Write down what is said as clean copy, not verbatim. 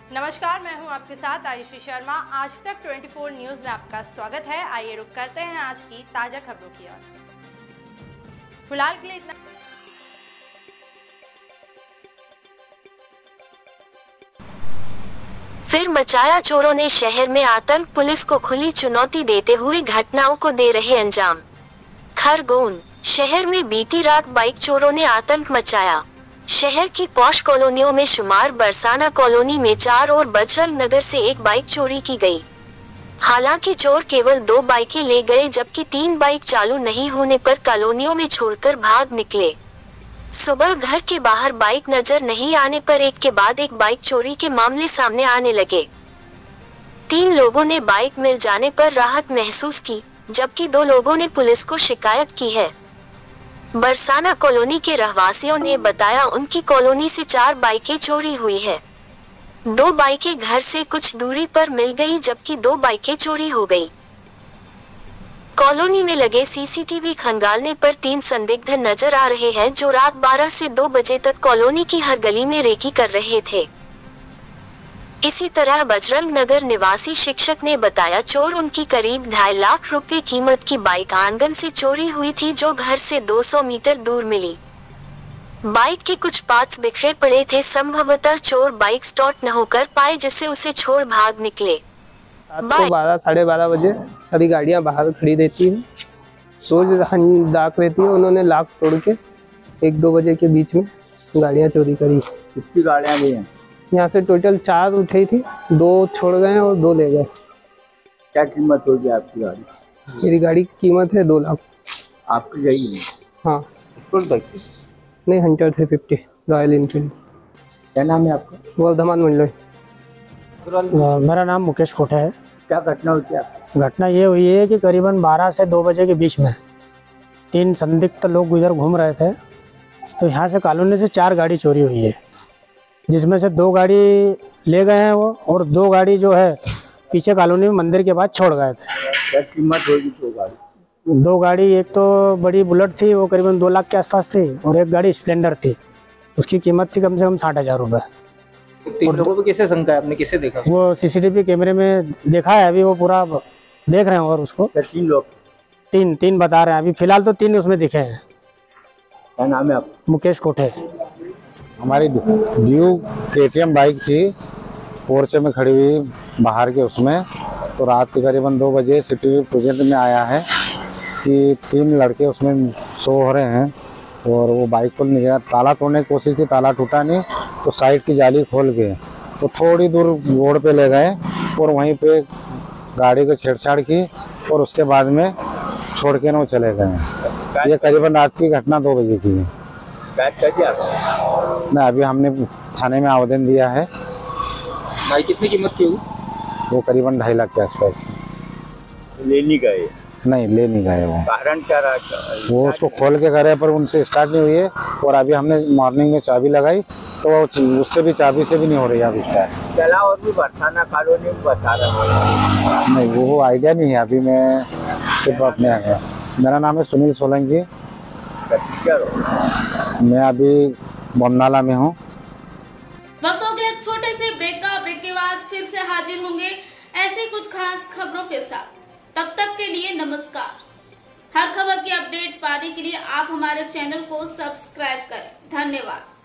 नमस्कार, मैं हूं आपके साथ आयुषी शर्मा। आज तक 24 न्यूज में आपका स्वागत है। आइए रुक करते हैं आज की ताजा खबरों की ओर। फिलहाल के लिए इतना। फिर मचाया चोरों ने शहर में आतंक, पुलिस को खुली चुनौती देते हुए घटनाओं को दे रहे अंजाम। खरगोन शहर में बीती रात बाइक चोरों ने आतंक मचाया। शहर की पॉश कॉलोनियों में शुमार बरसाना कॉलोनी में 4 और बजरंग नगर से एक बाइक चोरी की गई। हालांकि चोर केवल 2 बाइकें ले गए, जबकि 3 बाइक चालू नहीं होने पर कॉलोनियों में छोड़कर भाग निकले। सुबह घर के बाहर बाइक नजर नहीं आने पर एक के बाद एक बाइक चोरी के मामले सामने आने लगे। 3 लोगों ने बाइक मिल जाने पर राहत महसूस की, जबकि 2 लोगों ने पुलिस को शिकायत की है। बरसाना कॉलोनी के रहवासियों ने बताया उनकी कॉलोनी से 4 बाइकें चोरी हुई है। 2 बाइकें घर से कुछ दूरी पर मिल गई, जबकि 2 बाइकें चोरी हो गई। कॉलोनी में लगे सीसीटीवी खंगालने पर 3 संदिग्ध नजर आ रहे हैं, जो रात 12 से 2 बजे तक कॉलोनी की हर गली में रेकी कर रहे थे। इसी तरह बजरंग नगर निवासी शिक्षक ने बताया चोर उनकी करीब 2.5 लाख रुपए कीमत की बाइक आंगन से चोरी हुई थी, जो घर से 200 मीटर दूर मिली। बाइक के कुछ पार्ट्स बिखरे पड़े थे। संभवतः चोर बाइक स्टार्ट न होकर पाए, जिससे उसे छोड़ भाग निकले। रात को 12 साढ़े 12 बजे सारी गाड़ियां बाहर खड़ी रहती हैं। रोज डाक रहती है। उन्होंने लाख तोड़ के 1-2 बजे के बीच में गाड़ियां चोरी करी। कितनी गाड़ियां ली हैं? यहाँ से टोटल 4 उठी थी, 2 छोड़ गए और 2 ले गए। क्या कीमत होगी आपकी गाड़ी? मेरी गाड़ी की कीमत है 2 लाख। आपकी गई है? हाँ। तक नहीं, हंटर 350 रॉयल इनफील्ड। क्या नाम है आपका? वर्धमान मंडल। मेरा नाम मुकेश कोठे है। क्या घटना हुई है? घटना ये हुई है कि करीबन 12 से 2 बजे के बीच में 3 संदिग्ध लोग इधर घूम रहे थे, तो यहाँ से कॉलोनी से 4 गाड़ी चोरी हुई है, जिसमें से 2 गाड़ी ले गए हैं वो, और 2 गाड़ी जो है पीछे कॉलोनी में मंदिर के बाद छोड़ गए थे। क्या कीमत होगी 2 गाड़ी? 2 गाड़ी, एक तो बड़ी बुलेट थी, वो करीबन 2 लाख के आसपास थी, और एक गाड़ी स्प्लेंडर थी, उसकी कीमत थी कम से कम 60,000 रुपये। 3 लोगों को कैसे शंका है? आपने कैसे देखा? वो सीसीटीवी कैमरे में देखा है, अभी वो पूरा देख रहे हैं। और उसको 3 लोग? 3 बता रहे हैं अभी फिलहाल, तो 3 उसमें दिखे हैं। क्या नाम है आपका? मुकेश कोठे। हमारी ड्यू KTM बाइक थी, पोर्च में खड़ी हुई बाहर के उसमें, तो रात के करीबन 2 बजे सीसीटीवी प्रोजेक्ट में आया है कि 3 लड़के उसमें शो हो रहे हैं, और वो बाइक को निकाल ताला तोड़ने की कोशिश की, ताला टूटा नहीं, तो साइड की जाली खोल के तो थोड़ी दूर रोड पे ले गए और वहीं पे गाड़ी को छेड़छाड़ की, और उसके बाद में छोड़ के ना वो चले गए। ये करीबन रात की घटना 2 बजे की है। नहीं, अभी हमने थाने में आवेदन दिया है। भाई कितनी कीमत की हुई? वो करीबन 2.5 लाख के आसपास। ले नहीं गए? नहीं, ले नहीं गए। वो कारण क्या रहा? वो उसको खोल के करे पर उनसे स्टार्ट नहीं हुई है, और अभी हमने मॉर्निंग में चाबी लगाई तो उससे भी चाबी से भी नहीं हो रही है अभी स्टार्ट। चला और भी बरसाना कॉलोनी में बता रहा हूँ। नहीं, वो आइडिया नहीं है अभी। मैं सिर्फ अपने आया। मेरा नाम है सुनील सोलंकी। मैं अभी बमनाला में हूँ। वक्त हो गया छोटे से ब्रेक का। ब्रेक के बाद फिर से हाजिर होंगे ऐसे कुछ खास खबरों के साथ। तब तक के लिए नमस्कार। हर खबर की अपडेट पाने के लिए आप हमारे चैनल को सब्सक्राइब करें। धन्यवाद।